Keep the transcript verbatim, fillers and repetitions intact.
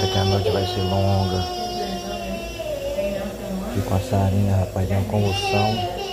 Eita, que a noite vai ser longa. Fico com a Sarinha, rapaz, deu uma convulsão.